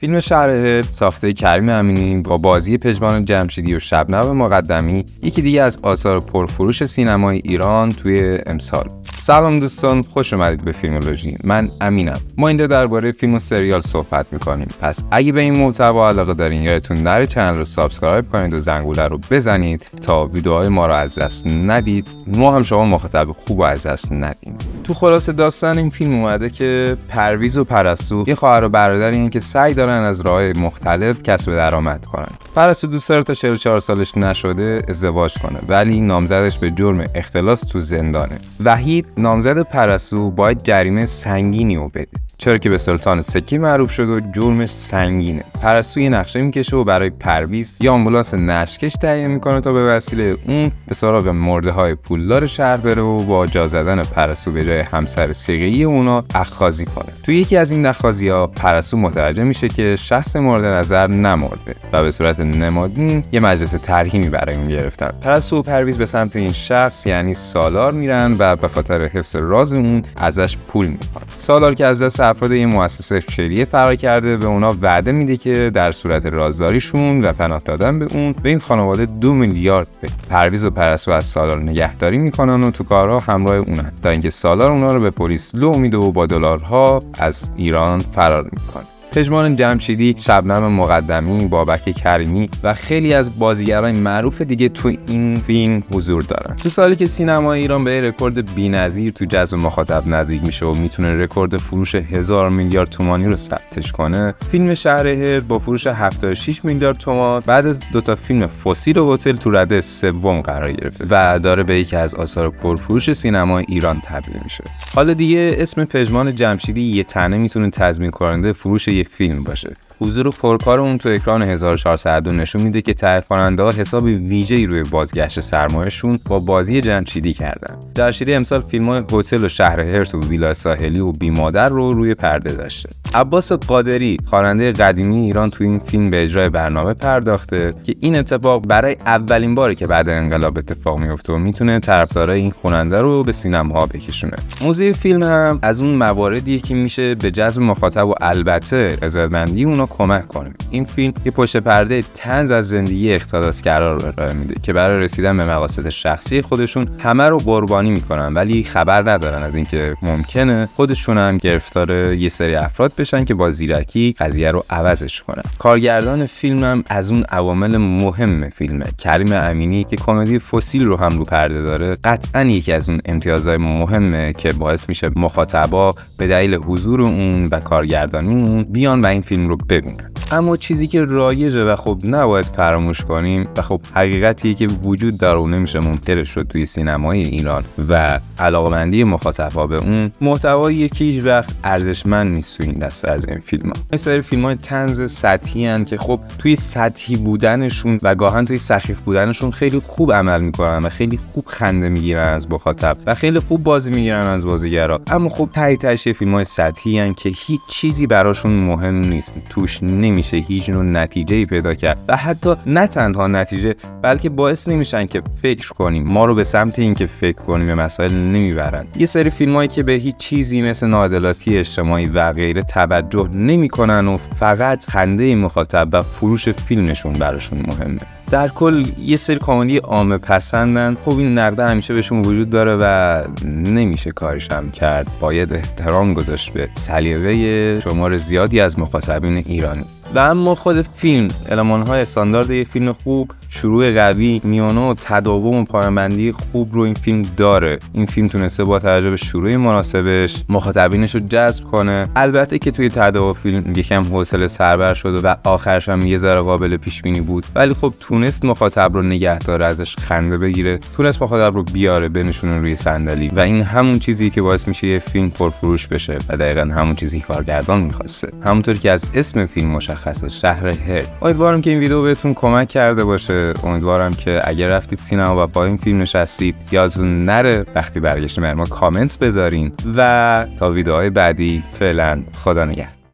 فیلم شهرهرد ساخته کریم امینی با بازی پژمان جمشیدی و شبنم مقدمی یکی دیگه از آثار پرفروش سینمای ایران توی امسال. سلام دوستان، خوش اومدید به فیلمولوژی. من امینم. ما اینجا درباره فیلم و سریال صحبت میکنیم. پس اگه به این محتوا علاقه دارین یادتون نره چنل رو سابسکرایب کنید و زنگوله رو بزنید تا ویدیوهای ما رو از دست ندید. ما هم شما مخاطب خوب رو از دست ندیم. تو خلاصه داستان این فیلم اومده که پرویز و پرستو یه خواهر و برادرین که سعی دارن از راه‌های مختلف کسب درآمد کنن. پرستو دوست داره تا 44 سالش نشده ازدواج کنه، ولی نامزدش به جرم اختلاس تو زندانه. وحید نامزد پرستو باید جریمه سنگینی رو بده، چرا که به سلطان سکی معروف شد و جرمش سنگینه. پرستو یه نقشه میکشه و برای پرویز یه آمبولانس نشکش تهیه میکنه تا به وسیله اون به سراغ مرده‌های پولدار شهر بره و با جا زدن پرستو به جای همسر صغیری اونا اخاذی کنه. تو یکی از این اخاذی‌ها پرستو متوجه میشه که شخص مورد نظر نمرده و به صورت نمادین یه مجلس ترحیمی برای اون گرفتن. پرستو و پرویز به سمت این شخص یعنی سالار میرن و به خاطر حفظ راز اون ازش پول میخوان. سالار که از دست افراد این مؤسسه فعلیه فرار کرده به اونا وعده میده که در صورت رازداریشون و پناه دادن به اون به این خانواده 2 میلیارد بده. پرویز و پرستو از سالار نگهداری میکنن و تو کارها همراه اونن تا اینکه سالار اونا رو به پلیس لو میده و با دلارها از ایران فرار میکنه. پژمان جمشیدی، شبنم مقدمی، بابک کریمی و خیلی از بازیگران معروف دیگه تو این فیلم حضور دارن. تو سالی که سینما ایران به رکورد بی‌نظیر تو جذب مخاطب نزدیک میشه و میتونه رکورد فروش 1000 میلیارد تومانی رو ثبتش کنه، فیلم شهرهرد با فروش 76 میلیارد تومان بعد از 2 تا فیلم فسیل و هتل تو رده سوم قرار گرفته و داره به یکی از آثار پرفروش سینما ایران تبدیل میشه. حالا دیگه اسم پژمان جمشیدی یه تنه میتونه تضمین کننده فروش فیلم باشه. حضور پرکار اون تو اکران 1402 نشون میده که تهیه کننده‌ها حساب ویژه‌ای روی بازگشت سرمایه‌شون با بازی جمشیدی کردن. جمشیدی امسال فیلم‌های هتل و شهرهرد و ویلا ساحلی و بیمادر رو روی پرده داشته. عباس قادری خواننده قدیمی ایران تو این فیلم به اجرای برنامه پرداخته که این اتفاق برای اولین باره که بعد انقلاب اتفاق میفته و میتونه طرفدارای این خواننده رو به سینماها بکشونه. موزه فیلم هم از اون مواردیه که میشه به جذب مخاطب و البته رضایتمندی اونا کمک کنه. این فیلم یه پشت پرده طنز از زندگی اختلاسگرا رو ارائه میده که برای رسیدن به مقاصد شخصی خودشون همه رو قربانی میکنن، ولی خبر ندارن از اینکه ممکنه خودشون هم گرفتار یه سری افراد بشن که با زیرکی قضیه رو عوضش کنن. کارگردان فیلم هم از اون عوامل مهم فیلمه. کریم امینی که کمدی فسیل رو هم رو پرده داره، قطعاً یکی از اون امتیازهای مهمه که باعث میشه مخاطبا به دلیل حضور اون و کارگردانی اون بیان و این فیلم رو ببینن. اما چیزی که رایجه و خب نباید فراموش کنیم و خب حقیقتیه که وجود داره و نمیشه منکرش شد توی سینمای ایران و علاقمندی مخاطبا به اون، محتوایی که هیچ وقت ارزشمند نیست توی این دسته از این فیلم‌ها. این سری فیلم‌های طنز سطحی ان که خب توی سطحی بودنشون و گاهن توی سخیف بودنشون خیلی خوب عمل میکنن و خیلی خوب خنده میگیرن از مخاطب و خیلی خوب بازی میگیرن از بازیگرا. اما خب تهی فیلم‌های سطحی ان که هیچ چیزی براشون مهم نیست، توش نمیشه هیچ نوع نتیجه‌ای پیدا کرد و حتی نه تنها نتیجه بلکه باعث نمیشن که فکر کنیم. ما رو به سمت این که فکر کنیم به مسائل نمیبرن. یه سری فیلمایی که به هیچ چیزی مثل ناعادلاتی اجتماعی و غیره توجه نمیکنن و فقط خنده مخاطب و فروش فیلمشون براشون مهمه. در کل یه سری کمدی عامه پسندن. خب این نقده همیشه بهشون وجود داره و نمیشه کارش هم کرد. باید احترام گذاشت به سلیقه شمار زیادی از مخاطبین ایرانی. و اما خود فیلم المان‌های استاندارد یه فیلم خوب، شروع قوی، میانه و تداوم و پایان‌بندی خوب رو این فیلم داره. این فیلم تونسته با توجه به شروع مناسبش مخاطبینش رو جذب کنه. البته که توی تداوم فیلم یکم حوصله سربر شده و آخرش هم یه ذره قابل پیش بینی بود، ولی خب تونست مخاطب رو نگه داره، ازش خنده بگیره، تونست مخاطب رو بیاره بنشونه روی صندلی و این همون چیزی که باعث میشه یه فیلم پرفروش بشه و دقیقاً همون چیزی که کارگردان می‌خواسته. همونطور که از اسم فیلم مشخصه، شهرهرد. امیدوارم که این ویدیو بهتون کمک کرده باشه. امیدوارم که اگر رفتید سینما و با این فیلم نشستید یادتون نره وقتی برگشتیم ما کامنت بذارین و تا ویدیوهای بعدی فعلا خدا نگهدار.